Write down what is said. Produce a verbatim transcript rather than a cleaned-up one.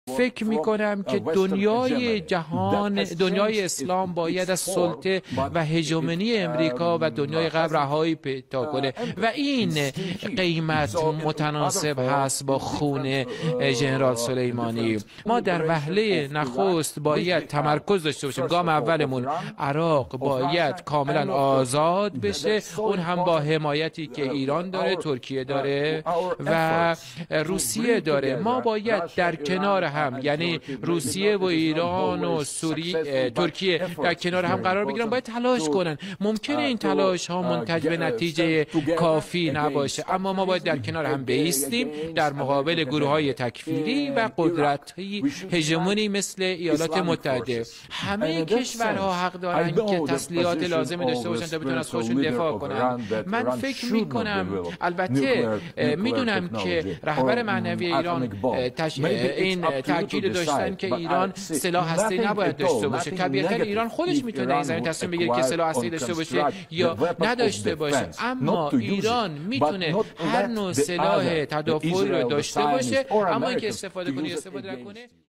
فکر می کنم که دنیای جهان، دنیای اسلام باید از سلطه و هژمونی امریکا و دنیای غرب رهایی پیدا کنه و این قیمت متناسب هست با خون ژنرال سلیمانی. ما در وهله نخست باید تمرکز داشته باشیم. گام اولمون عراق باید کاملا آزاد بشه، اون هم با حمایتی که ایران داره، ترکیه داره و روسیه داره. ما باید در کنار هم، یعنی روسیه و ایران و سوریه، ترکیه در کنار هم قرار بگیرن، باید تلاش کنن. ممکنه این تلاش ها منتج به نتیجه کافی نباشه، اما ما باید در کنار هم بایستیم در مقابل گروه های تکفیری و قدرت هژمونی مثل ایالات متحده. همه کشورها حق دارن که تسلیحات لازمی داشته باشن تا بتونن از خودشون دفاع کنن. من فکر میکنم، البته میدونم که رهبر معنوی ایران تش... این تاکید داشتن که ایران سلاح هسته‌ای نباید داشته باشه. طبیعتا ایران خودش میتونه این زمین تصمیم بگیره که سلاح هسته‌ای داشته باشه یا نداشته باشه، اما ایران میتونه هر نوع سلاح تدافعی رو داشته باشه، اما اینکه استفاده کنه یا استفاده نکنه